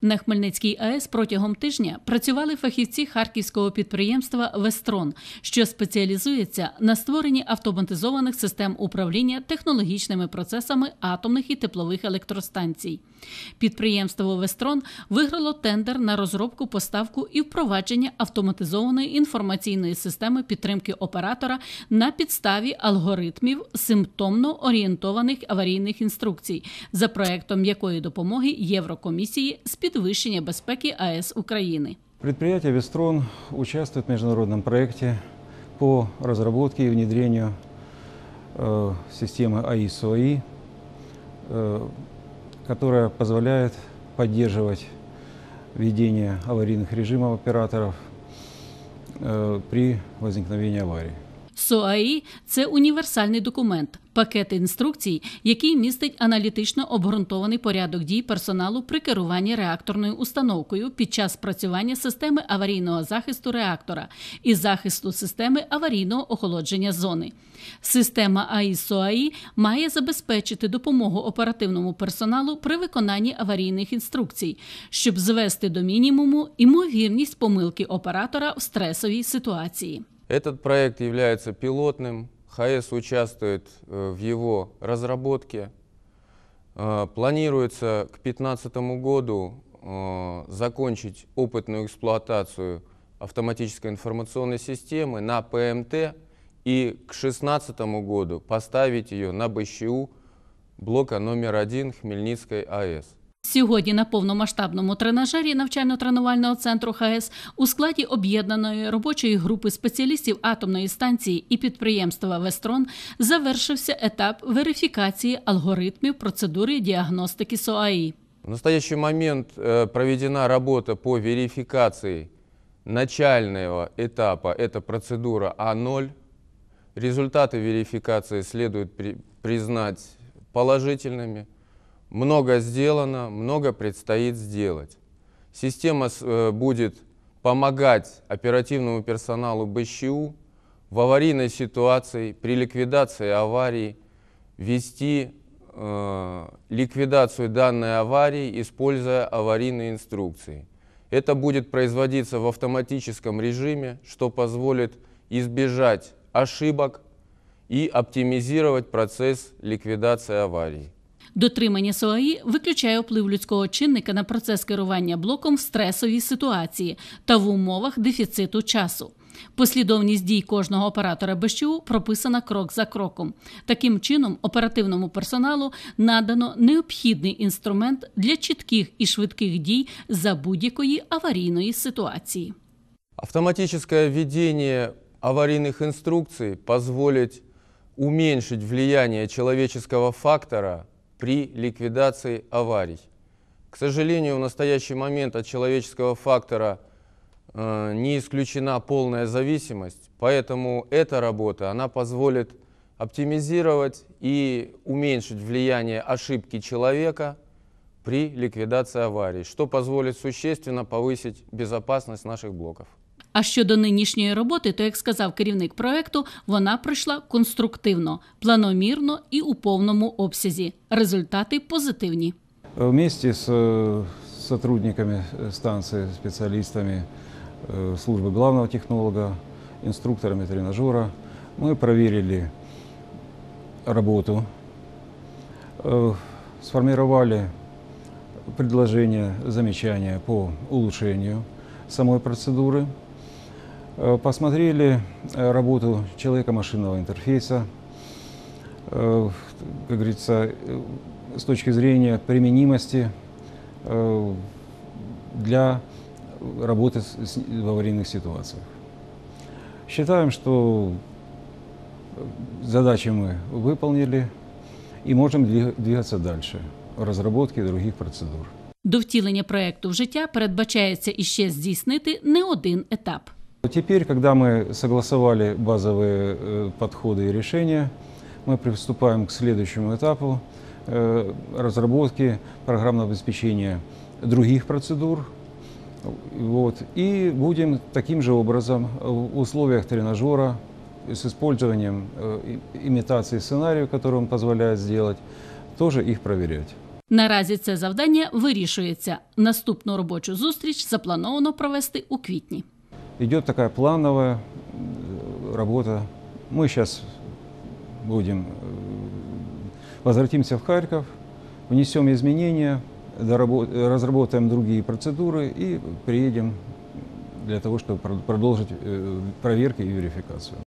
На Хмельницькій АЕС протягом тижня працювали фахівці харківського підприємства «Вестрон», що спеціалізується на створенні автоматизованих систем управління технологічними процесами атомних і теплових електростанцій. Підприємство «Вестрон» виграло тендер на розробку, поставку і впровадження автоматизованої інформаційної системи підтримки оператора на підставі алгоритмів симптомно-орієнтованих аварійних інструкцій, за проектом якої допомоги Єврокомісії з підвищення безпеки АЕС України. Предприятие «Вестрон» участвует в международном проекте по разработке и внедрению системы АИС-ОАИ, которая позволяет поддерживать ведение аварийных режимов операторов при возникновении аварии. СОАІ – це універсальний документ, пакет інструкцій, який містить аналітично обґрунтований порядок дій персоналу при керуванні реакторною установкою під час працювання системи аварійного захисту реактора і захисту системи аварійного охолодження зони. Система АІС-СОАІ має забезпечити допомогу оперативному персоналу при виконанні аварійних інструкцій, щоб звести до мінімуму ймовірність помилки оператора в стресовій ситуації. Этот проект является пилотным, ХАЭС участвует в его разработке. Планируется к 2015 году закончить опытную эксплуатацию автоматической информационной системы на ПМТ и к 2016 году поставить ее на БЩУ блока номер 1 Хмельницкой АЭС. Сьогодні на повномасштабному тренажері навчально-тренувального центру ХАЕС у складі об'єднаної робочої групи спеціалістів атомної станції і підприємства «Вестрон» завершився етап верифікації алгоритмів процедури діагностики СОАІ. В настоящий момент проведена работа по верификации начального этапа, это процедура А0. Результаты верификации следует признать положительными. Много сделано, много предстоит сделать. Система будет помогать оперативному персоналу БЩУ в аварийной ситуации, при ликвидации аварии, вести ликвидацию данной аварии, используя аварийные инструкции. Это будет производиться в автоматическом режиме, что позволит избежать ошибок и оптимизировать процесс ликвидации аварии. Дотримання СОАІ виключає вплив людського чинника на процес керування блоком в стресовій ситуації та в умовах дефіциту часу. Послідовність дій кожного оператора БЩУ прописана крок за кроком. Таким чином, оперативному персоналу надано необхідний інструмент для чітких і швидких дій за будь-якої аварійної ситуації. Автоматическое введение аварийных инструкций позволит уменьшить влияние человеческого фактора при ликвидации аварий. К сожалению, в настоящий момент от человеческого фактора не исключена полная зависимость, поэтому эта работа она позволит оптимизировать и уменьшить влияние ошибки человека при ликвидации аварий, что позволит существенно повысить безопасность наших блоков. А щодо нинішньої роботи, то, як сказав керівник проекту, вона пройшла конструктивно, планомірно і у повному обсязі. Результати позитивні. Вместе с сотрудниками станции, специалистами службы главного технолога, инструкторами тренажера мы проверили работу, сформировали предложения, замечания по улучшению самой процедуры, посмотрели работу человека-машинного интерфейса, как говорится, с точки зрения применимости для работы в аварийных ситуациях. Считаем, что задачи мы выполнили и можем двигаться дальше в разработке других процедур. До втілення проекту в життя передбачається іще здійснити не один етап. Теперь, когда мы согласовали базовые подходы и решения, мы приступаем к следующему этапу разработки программного обеспечения других процедур. И будем таким же образом в условиях тренажера с использованием имитации сценариев, которые он позволяет сделать, тоже их проверять. Наразі це завдання вирішується. Наступну робочу зустріч заплановано провести у квітні. Идет такая плановая работа. Мы сейчас возвратимся в Харьков, внесем изменения, разработаем другие процедуры и приедем для того, чтобы продолжить проверки и верификацию.